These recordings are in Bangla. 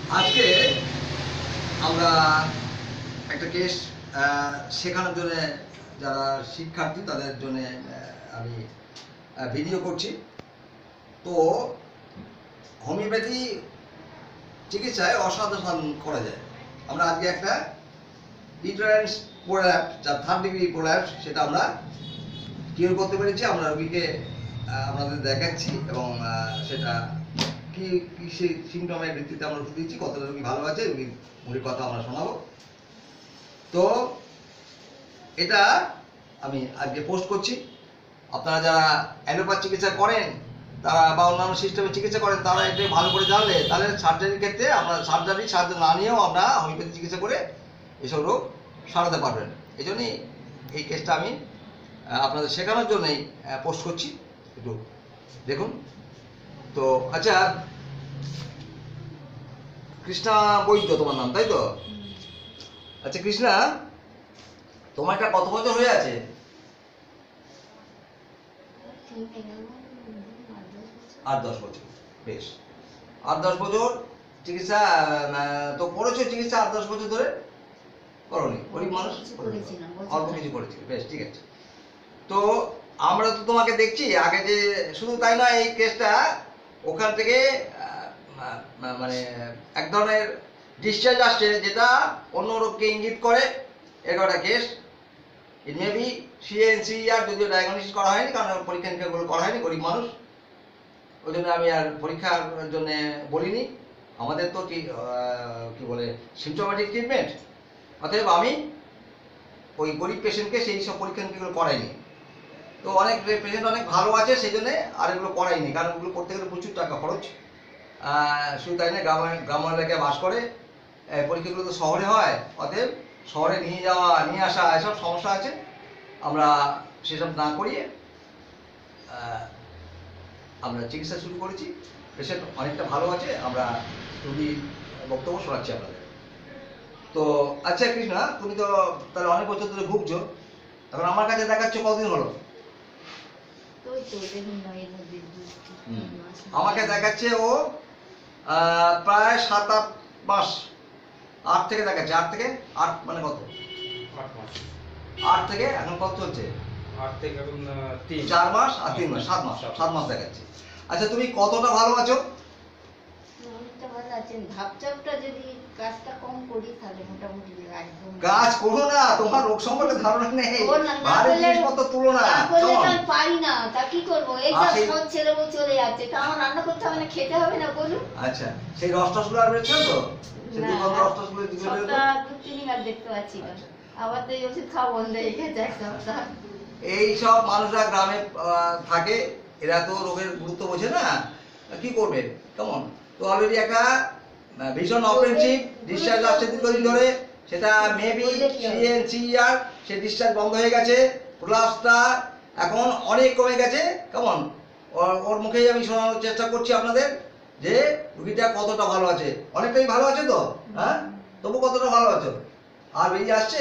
আজকে আমরা একটা কেস শেখানোর জন্য যারা শিক্ষার্থী তাদের জন্য আমি ভিডিও করছি। তো হোমিওপ্যাথি চিকিৎসায় অসাধারণ করা যায়। আমরা আজকে একটা ইন্ট্রান্স প্রোল্যাপস, যা 3rd ডিগ্রি প্রোল্যাপস, সেটা আমরা কিওর করতে পেরেছি। আমরা রোগীকে আপনাদের দেখাচ্ছি এবং সেটা কি সেই সিমটমের ভিত্তিতে আমরা ওষুধ দিচ্ছি, কতটা রোগী ভালো আছে, রোগীর মুখের কথা আমরা শোনাবো। তো এটা আমি আজকে পোস্ট করছি। আপনারা যারা অ্যালোপ্যাথি চিকিৎসা করেন তারা বা অন্যান্য সিস্টেমে চিকিৎসা করেন, তারা এটা ভালো করে জানলে তাহলে সার্জারির ক্ষেত্রে আমরা সার্জারির সাহায্য না নিয়েও আমরা হোমিওপ্যাথি চিকিৎসা করে এসব রোগ সারাতে পারবেন। এই জন্যই এই কেসটা আমি আপনাদের শেখানোর জন্যই পোস্ট করছি, একটু দেখুন। তো আচ্ছা, কৃষ্ণা বৈদ্য তোমার নাম, তাই তো? আচ্ছা কৃষ্ণা, তোমার এটা কত বছর হয়ে আছে? 8-10 বছর। বেশ, 8-10 বছর চিকিৎসা তো করেছো। চিকিৎসা 8-10 বছর ধরে করনি? গরিব মানুষ, অল্প কিছু করেছিল। বেশ, ঠিক আছে। তো আমরা তো তোমাকে দেখছি আগে, যে শুধু তাই না, এই কেসটা ওখান থেকে মানে এক ধরনের ডিসচার্জ আসছে যেটা অন্য রোগকে ইঙ্গিত করে। এগারোটা case, it may be CNCR, যদিও ডায়াগনোসিস করা হয়নি কারণ পরীক্ষা নিরীক্ষাগুলো করা হয়নি, গরিব মানুষ, ওই জন্য আমি আর পরীক্ষার জন্য বলিনি। আমাদের তো কি বলে সিমটোম্যাটিক ট্রিটমেন্ট, অতএব আমি ওই গরিব পেশেন্টকে সেই সব পরীক্ষা নিরীক্ষাগুলো করাইনি। তো অনেক পেশেন্ট অনেক ভালো আছে, সেই জন্যে আর এগুলো করাইনি, কারণ ওগুলো করতে গেলে প্রচুর টাকা খরচ। শুধু তাই না, গ্রাম এলাকায় বাস করে, পরীক্ষাগুলো তো শহরে হয়, অতএব শহরে নিয়ে যাওয়া নিয়ে আসা এসব সমস্যা আছে। আমরা সেসব না করিয়ে আমরা চিকিৎসা শুরু করেছি। পেশেন্ট অনেকটা ভালো আছে, আমরা রোগীর বক্তব্য শোনাচ্ছি আপনাদের। তো আচ্ছা কৃষ্ণা, তুমি তো তাহলে অনেক বছর ধরে ভুগছো, এখন আমার কাছে দেখাচ্ছ কতদিন হলো? আমাকে দেখাচ্ছে ও প্রায় 7-8 মাস। 8 থেকে দেখাচ্ছে, 8 থেকে 8 মানে কত? 8 মাস। 8 থেকে এখন কত চলছে? 8 থেকে এখন 4 মাস আর 3 মাস, 7 মাস। 7 মাস দেখাচ্ছে। আচ্ছা, তুমি কতটা ভালো আছো? কাজ করো না, তোমার রোগ সম্পর্কে ধারণা নেই, ভারী জিনিসপত্র তুলো না। পারি না, তা কি করবো? এই সব ছেলে বউ চলে যাচ্ছে, তা আমার রান্না করতে হবে না, খেতে হবে না, বলুন। আচ্ছা, সেই রসটাসগুলো আর বেরোচ্ছে তো? সেই দুর্গন্ধ রসটাসগুলো সপ্তাহ 2-3 আর দেখতে পাচ্ছি না। আবার তো এই ওষুধ খাওয়া বন্ধ হয়ে গেছে এক সপ্তাহ। এই সব মানুষরা গ্রামে থাকে, এরা তো রোগের গুরুত্ব বোঝে না, কি করবে? কেমন? তো অলরেডি একটা ভীষণ অফেন্সিভ ডিসচার্জ আসছে দীর্ঘদিন ধরে, সেটা মেবি CNCR, সে ডিসচার্জ বন্ধ হয়ে গেছে। প্রলাপসটা এখন অনেক কমে গেছে। কেমন? ওর মুখেই আমি শোনানোর চেষ্টা করছি আপনাদের যে রুগীটা কতটা ভালো আছে। অনেকটাই ভালো আছে তো? হ্যাঁ, তবু কতটা ভালো আছো? আর বেরিয়ে আসছে?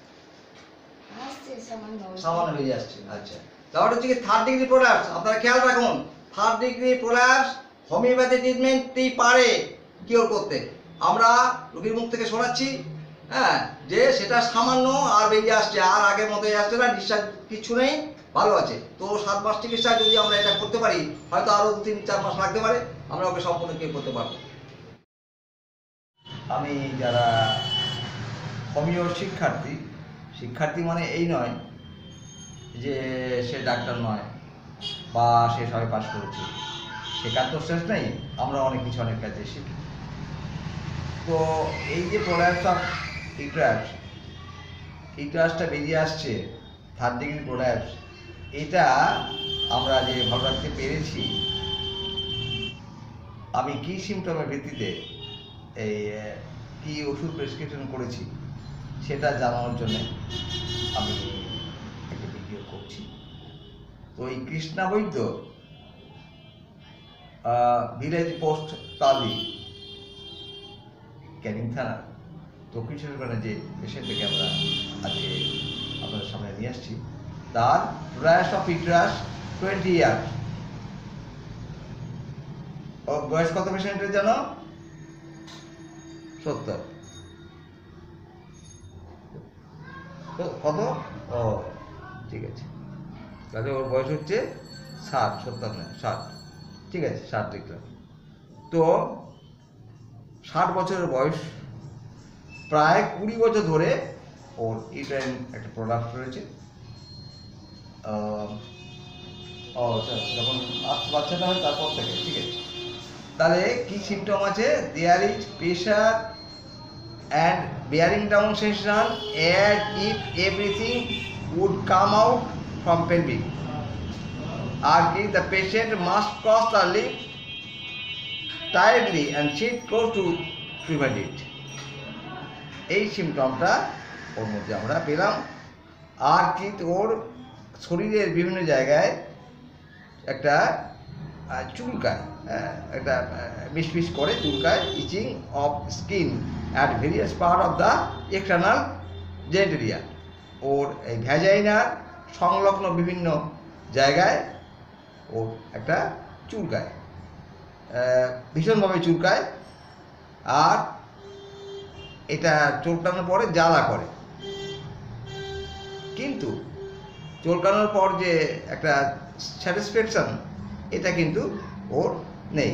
সামান্য বেরিয়ে আসছে। আচ্ছা, তাহলে হচ্ছে কি 3rd ডিগ্রি প্রোল্যাপস। আপনারা খেয়াল রাখুন, 3rd ডিগ্রি প্রোল্যাপস হোমিওপ্যাথি ট্রিটমেন্টই পারে কিওর করতে। আমরা রোগীর মুখ থেকে শোনাচ্ছি যে সেটা সামান্য আর বেরিয়ে আসছে, আর আগের মতোই আসছে না, ডিসচার্জ কিছু নেই, ভালো আছে। তো 7 মাস চিকিৎসা যদি আমরা এটা করতে পারি, হয়তো আরও 2-3-4 মাস লাগতে পারে, আমরা ওকে সম্পূর্ণ কিওর করতে পারবো। আমি যারা হোমিও শিক্ষার্থী মানে এই নয় যে সে ডাক্তার নয় বা সে সবাই পাস করেছে, শেখার তো শেষ নেই, আমরা অনেক কিছু অনেক কাজে শিখি। তো এই যে প্রোল্যাপস অফ ইউটেরাসটা বেরিয়ে আসছে, 3rd ডিগ্রি প্রোল্যাপস, এটা আমরা যে ভালো রাখতে পেরেছি, আমি কি সিমটমের ভিত্তিতে এই কি ওষুধ প্রেসক্রিপশন করেছি সেটা জানানোর জন্য আমি একটা ভিডিও করছি। তো এই কৃষ্ণা বৈদ্য, ভিলেজ পোস্ট তালি, ক্যানিং থানা, দক্ষিণ চব্বিশ যে পেশেন্টটাকে আমরা আজকে আপনাদের সামনে নিয়ে আসছি, তার প্রয়াস অফ ইউটেরাস 20 ইয়ার। বয়স কত পেশেন্টের জানো? 70 তো কত? ও ঠিক আছে, তাহলে ওর বয়স হচ্ছে 60, 70 না 60, ঠিক আছে 60 লিখলাম। তো 60 বছরের বয়স, প্রায় 20 বছর ধরে ওর ইউটেরাইন একটা প্রোডাক্ট রয়েছে। যখন বাচ্চাটা হয় তারপর থেকে, ঠিক আছে। তাহলে কি সিমটম আছে? There is pressure and bearing down sensation as if everything would come out from pelvic. Or the patient must cross the lip tightly and sit close to prevent it. এই সিমটমটা ওর মধ্যে আমরা পেলাম। আর কি ওর শরীরের বিভিন্ন জায়গায় একটা চুলকায়, একটা মিশমিশ করে চুলকায়, itching of skin at various part of the external genitalia. ওর এই ভ্যাজাইনার সংলগ্ন বিভিন্ন জায়গায় ওর একটা চুলকায়, ভীষণভাবে চুলকায়, আর এটা চুলকানোর পরে জ্বালা করে। কিন্তু চুলকানোর পর যে একটা স্যাটিসফ্যাকশন, এটা কিন্তু ওর নেই।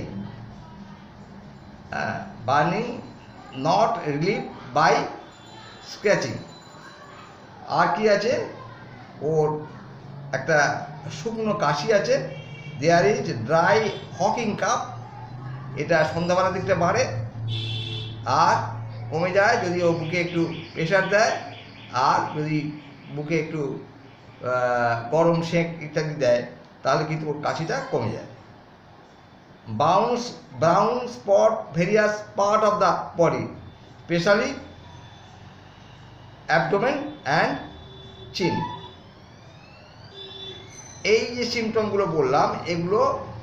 Burning not relieve by scratching. আর কি আছে? ওর একটা শুকনো কাশি আছে। There is dry hawking cough, এটা সন্ধ্যাবেলার দিকটা বাড়ে আর কমে যায় যদি ও বুকে একটু প্রেশার দেয়, আর যদি বুকে একটু গরম সেঁক ইত্যাদি দেয়, তাহলে কিন্তু ওর কাশিটা কমে যায়। Brown spot various part of the body, specially abdomen and chin. এই যে সিমটমগুলো বললাম, এগুলো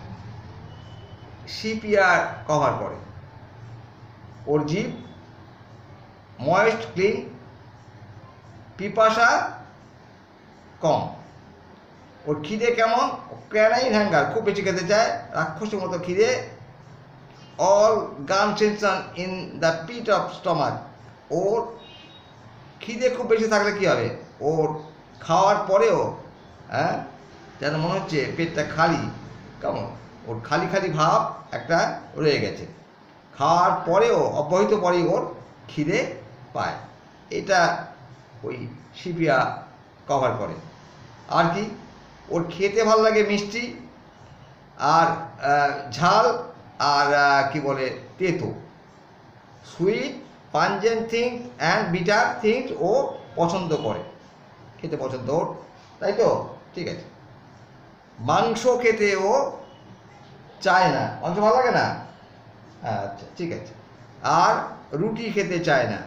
সিপিআর কভার করে। ওর জিভ ময়েস্ট ক্লিন, পিপাসা কম, ওর খিদে কেমন? ক্যানাইন হ্যাঙ্গার, খুব বেশি খেতে চায়, রাক্ষসের মতো খিদে। All gone sensation in the pit of stomach. ওর খিদে খুব বেশি থাকলে কী হবে? ওর খাওয়ার পরেও যেন মনে হচ্ছে পেটটা খালি, কেমন ওর খালি খালি ভাব একটা রয়ে গেছে। খাওয়ার পরেও অব্যাহত পরেই ওর খিদে পায়। এটা ওই সিপিয়া কভার করে। আর কি? ওর খেতে ভালো লাগে মিষ্টি আর ঝাল আর কি বলে তেতো, sweet, pungent things and bitter things ও পছন্দ করে, খেতে পছন্দ ওর, তাই তো? ঠিক আছে। মাংস খেতে ও চায় না, মাংস ভালো লাগে না, আচ্ছা ঠিক আছে। আর রুটি খেতে চায় না।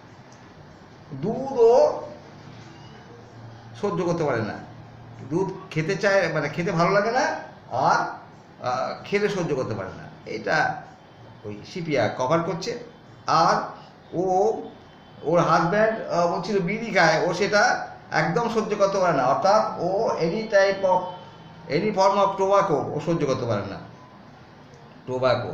দুধও সহ্য করতে পারে না, দুধ খেতে চায়, মানে খেতে ভালো লাগে না, আর খেলে সহ্য করতে পারে না। এটা ওই সিপিয়া কভার করছে। আর ওর হাজব্যান্ড বলছিল বিড়ি খায়, ও সেটা একদম সহ্য করতে পারে না, অর্থাৎ ও এনি ফর্ম অফ টোবাকো ও সহ্য করতে পারে না। টোবাকো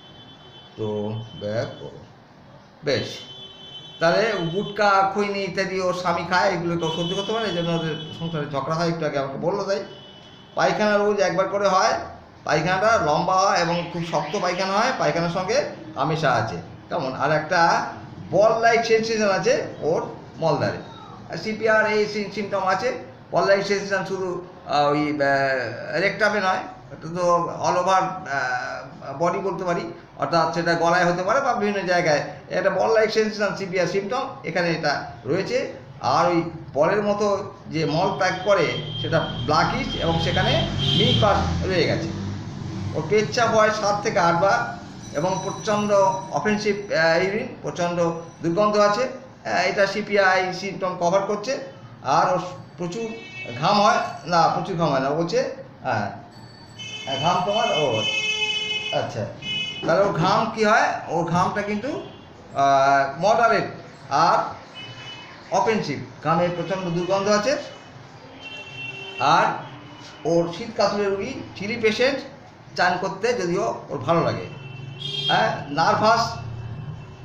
বেশ। তাহলে গুটকা, খৈনি ইত্যাদি ওর স্বামী খায়, এগুলো তো সহ্য করতে পারে, এই জন্য ওদের সংসারে ঝগড়া হয়। একটু আগে আমাকে বললো তাই। পায়খানা রোজ একবার করে হয়, পায়খানাটা লম্বা হয় এবং খুব শক্ত পায়খানা হয়, পায়খানার সঙ্গে আমিষা আছে, কেমন। আর একটা বল লাইক সেন্সেশন আছে ওর মলদারে। সিপিআর এই সিমটম আছে। বল লাইক সেন্সেশন শুধু ওই রেকটামে নয়, এটা তো অল ওভার বডি বলতে পারি, অর্থাৎ সেটা গলায় হতে পারে বা বিভিন্ন জায়গায়। একটা ball like sensation CPR symptom এখানে এটা রয়েছে। আর ওই বলের মতো যে মল ত্যাগ করে সেটা ব্ল্যাকিশ এবং সেখানে মিল্ক পাস রয়ে গেছে। ওর পেচ্ছাপ হয় 7 থেকে 8 বার এবং প্রচণ্ড অফেন্সিভ ইউরিন, প্রচণ্ড দুর্গন্ধ আছে। এটা সিপিআই সিমটম কভার করছে। আর ওর প্রচুর ঘাম হয় না, প্রচুর ঘাম হয় না, বলছে ঘাম তোমার ও আচ্ছা। তাহলে ওর ঘাম কী হয়? ওর ঘামটা কিন্তু মডারেট আর অফেন্সিভ, ঘামের প্রচণ্ড দুর্গন্ধ আছে। আর ওর শীত কাতুরের রুগী, চিলি পেশেন্ট, চান করতে যদিও ওর ভালো লাগে। নার্ভাস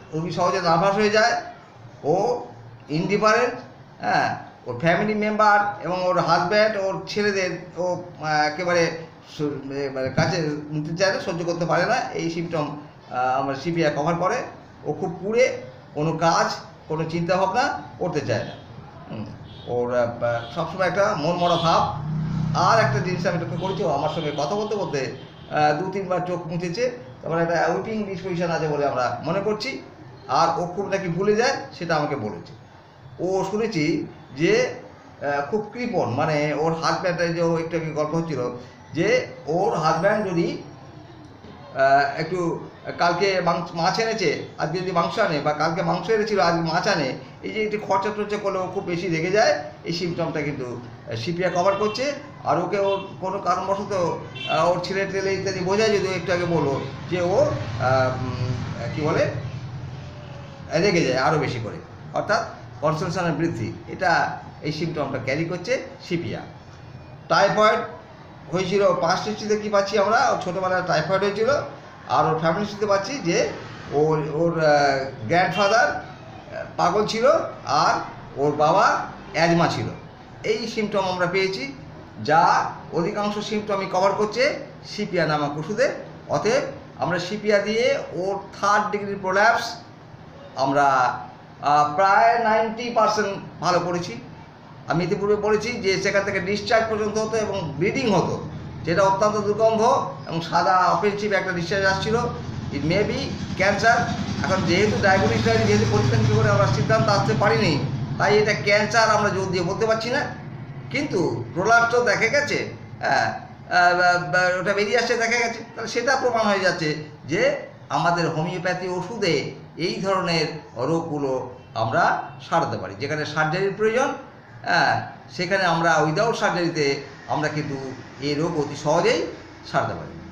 রোগী সহজে নার্ভাস হয়ে যায়, ও ইনডিফারেন্ট, হ্যাঁ, ওর ফ্যামিলি মেম্বার এবং ওর হাজব্যান্ড ওর ছেলেদের ও একেবারে মানে কাছে নিতে চায় না, সহ্য করতে পারে না। এই সিমটম আমার সিপিআর কভার করে। ও খুব পুড়ে, কোনো কাজ কোনো চিন্তাভাবনা করতে চায় না। ওর সবসময় একটা মন মরা ভাব। আর একটা জিনিস আমি লক্ষ্য করেছি, ও আমার সঙ্গে কথা বলতে বলতে 2-3 বার চোখ মুছেছে, তারপরে একটা উইপিং ডিসপোজিশন আছে বলে আমরা মনে করছি। আর ও খুব নাকি ভুলে যায়, সেটা আমাকে বলেছে। ও শুনেছি যে খুব কৃপণ, মানে ওর হাজব্যান্ড, যে একটু আগে গল্প হচ্ছিল যে ওর হাজব্যান্ড যদি একটু কালকে মাছ এনেছে, আজকে যদি মাংস আনে, বা কালকে মাংস এনেছিল আজ মাছ আনে, এই যে একটু খরচা টরচা করলে ও খুব বেশি রেগে যায়। এই সিমটমটা কিন্তু সিপিআর কভার করছে। আর ওকে ওর কোনো কারণবশত ওর ছেলে টেলে ইত্যাদি বোঝায়, যদি একটু আগে বলো যে ও কী বলে রেগে যায় আরও বেশি করে, অর্থাৎ কনসেন্ট্রেশনের বৃদ্ধি। এটা এই সিমটমটা ক্যারি করছে সিপিআর। টাইফয়েড হয়েছিল 5 হিস্ট্রিতে কী পাচ্ছি আমরা, ওর ছোটোবেলায় টাইফয়েড হয়েছিল। আর ওর ফ্যামিলি হিস্ট্রিতে পাচ্ছি যে ওর গ্র্যান্ডফাদার পাগল ছিল, আর ওর বাবা অ্যাজমা ছিল। এই সিমটম আমরা পেয়েছি, যা অধিকাংশ সিমটমই কভার করছে সিপিআর নামক ওষুধে। অতএব আমরা সিপিআর দিয়ে ওর 3rd ডিগ্রি প্রোল্যাপস আমরা প্রায় 90% ভালো করেছি। আমি ইতিপূর্বে বলেছি যে সেখান থেকে ডিসচার্জ পর্যন্ত হতো এবং ব্লিডিং হতো, যেটা অত্যন্ত দুর্গন্ধ এবং সাদা অফেন্সিভ একটা ডিসচার্জ আসছিল। It may be cancer. এখন যেহেতু ডায়াগনোসিস হয়নি, যেহেতু পরীক্ষা নিরীক্ষা করে আমরা সিদ্ধান্ত আসতে পারিনি, তাই এটা ক্যান্সার আমরা জোর দিয়ে বলতে পারছি না। কিন্তু প্রলাপস তো দেখা গেছে, ওটা বেরিয়ে আসছে দেখা গেছে, তাহলে সেটা প্রমাণ হয়ে যাচ্ছে যে আমাদের হোমিওপ্যাথি ওষুধে এই ধরনের রোগগুলো আমরা সারাতে পারি। যেখানে সার্জারির প্রয়োজন, সেখানে আমরা উইদাউট সার্জারিতে আমরা কিন্তু এই রোগ অতি সহজেই সারতে পারি।